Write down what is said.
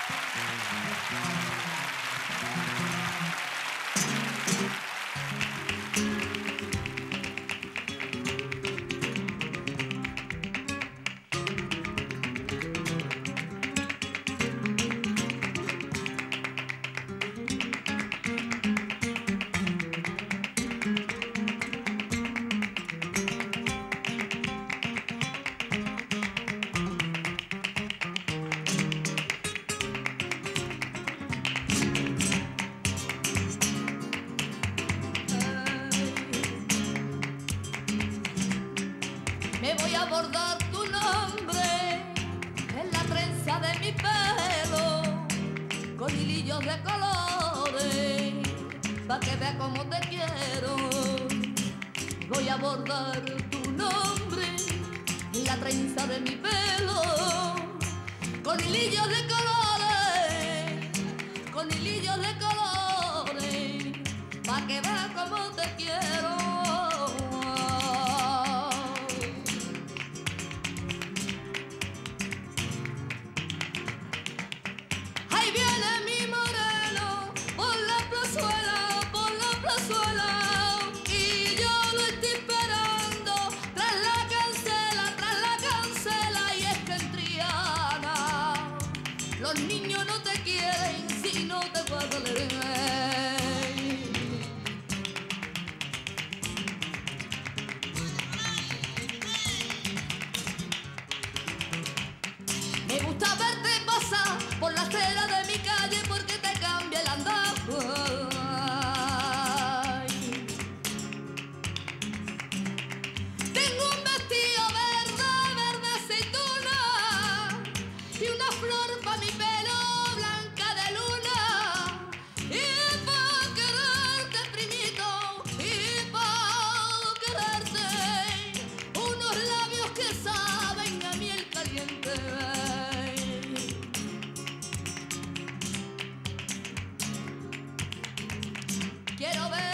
Me voy a bordar tu nombre en la trenza de mi pelo, con hilillos de colores, pa' que veas cómo te quiero. Voy a bordar tu nombre en la trenza de mi pelo, con hilillos de colores, con hilillos de colores, pa' que veas cómo te quiero. Ahí viene mi moreno por la plazuela, y yo lo estoy esperando tras la cancela, y es que en Triana los niños no te quieren si no te pasa el Me gusta verte pasar por la acera de mi calle porque te cambia el andar. Tengo un vestido verde aceituna y una flor pa' mi pelo blanca de luna. Y pa' quererte, primito, y pa' quererte, unos labios que saben a miel caliente. Quiero ver